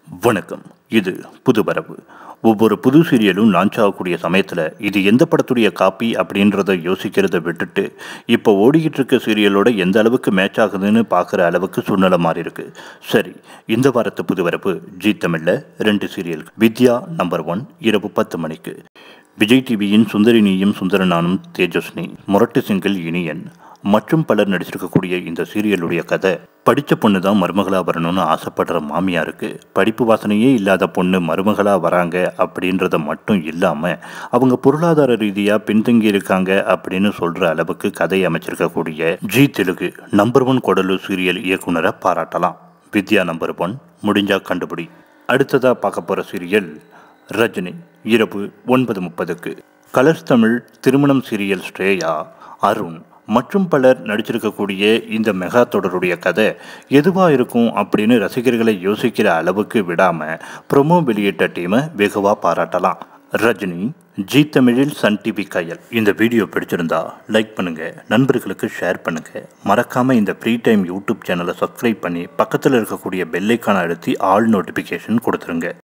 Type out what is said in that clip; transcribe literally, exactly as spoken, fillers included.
வணக்கம். இது புதுபரவு. ஒவ்வொரு புது சீரியலும் லான்ச் ஆகக்கூடிய சமயத்தில் இது எந்த படத்துடைய காப்பி அப்படின்றத யோசிக்கிறத விட்டுட்டு இப்போ ஓடிக்கிட்டு இருக்க சீரியலோட எந்த அளவுக்கு மேட்ச் ஆகுதுன்னு பார்க்குற அளவுக்கு சூழ்நிலை மாறி இருக்கு. சரி, இந்த வாரத்து புதுபரவு ஜீ தமிழில் ரெண்டு சீரியல். வித்யா நம்பர் ஒன் இரவு பத்து மணிக்கு. விஜய் டிவியின் சுந்தரினியும் சுந்தரனானும் தேஜஸ்னி, முரட்டு சிங்கிள் இனியன் மற்றும் பலர் நடிச்சிருக்கக்கூடிய இந்த சீரியலுடைய கதை, படித்த பொண்ணு தான் மருமகளாக வரணும்னு ஆசைப்படுற மாமியாருக்கு படிப்பு வாசனையே இல்லாத பொண்ணு மருமகளாக வராங்க அப்படின்றத மட்டும் இல்லாமல் அவங்க பொருளாதார ரீதியாக பின்தங்கி இருக்காங்க அப்படின்னு சொல்கிற அளவுக்கு கதை அமைச்சிருக்கக்கூடிய Zee Telugu number one Kodalu serial இயக்குனரை பாராட்டலாம். வித்யா நம்பர் ஒன் முடிஞ்சா கண்டுபிடி. அடுத்ததாக பார்க்க போகிற சீரியல் ரஜினி இரவு ஒன்பது முப்பதுக்கு. கலர்ஸ் தமிழ் திருமணம் சீரியல் ஸ்ரேயா, அருண் மற்றும் பலர் நடிச்சிருக்கக்கூடிய இந்த மெகா தொடருடைய கதை எதுவாக இருக்கும் அப்படின்னு ரசிகர்களை யோசிக்கிற அளவுக்கு விடாமல் ப்ரொமோ வெளியிட்ட டீமை வெகுவாக பாராட்டலாம். ரஜினி ஜீ தமிழில் சன் டிவி கையல். இந்த வீடியோ பிடிச்சிருந்தா லைக் பண்ணுங்கள், நண்பர்களுக்கு ஷேர் பண்ணுங்கள், மறக்காமல் இந்த ஃப்ரீ டைம் யூடியூப் சேனலை சப்ஸ்கிரைப் பண்ணி பக்கத்தில் இருக்கக்கூடிய பெல் ஐக்கானை அழுத்தி ஆல் நோட்டிஃபிகேஷன் கொடுத்துருங்க.